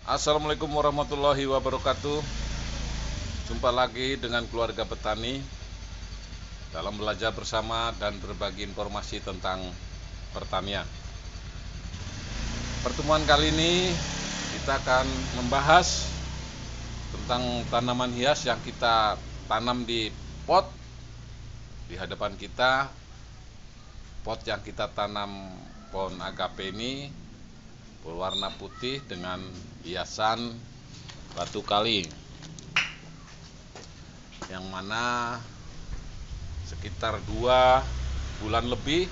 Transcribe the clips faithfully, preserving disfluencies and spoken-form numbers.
Assalamualaikum warahmatullahi wabarakatuh. Jumpa lagi dengan keluarga petani dalam belajar bersama dan berbagi informasi tentang pertanian. Pertemuan kali ini kita akan membahas tentang tanaman hias yang kita tanam di pot. Di hadapan kita pot yang kita tanam pohon agape ini berwarna putih dengan hiasan batu kali, yang mana sekitar dua bulan lebih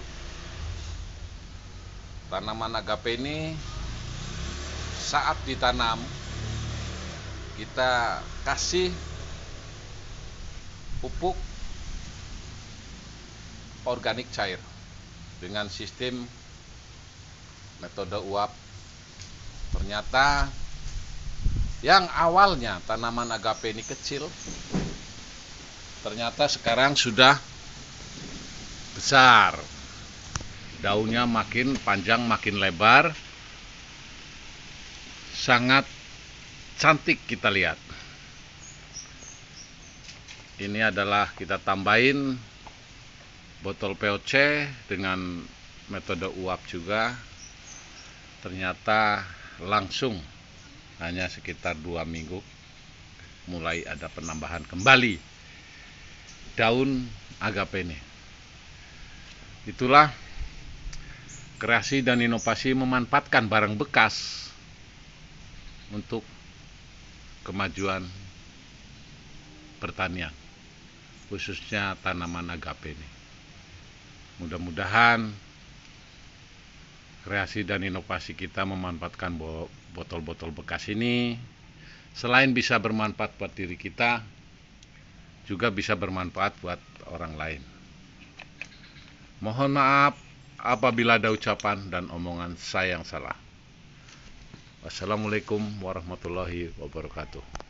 tanaman agape ini saat ditanam kita kasih pupuk organik cair dengan sistem metode uap. Ternyata yang awalnya tanaman agape ini kecil, ternyata sekarang sudah besar. Daunnya makin panjang, makin lebar, sangat cantik kita lihat. Ini adalah kita tambahin botol P O C dengan metode uap juga. Ternyata langsung hanya sekitar dua minggu mulai ada penambahan kembali daun agape ini. Itulah kreasi dan inovasi memanfaatkan barang bekas untuk kemajuan pertanian, khususnya tanaman agape ini. Mudah-mudahan kreasi dan inovasi kita memanfaatkan botol-botol bekas ini selain bisa bermanfaat buat diri kita, juga bisa bermanfaat buat orang lain. Mohon maaf apabila ada ucapan dan omongan saya yang salah. Wassalamualaikum warahmatullahi wabarakatuh.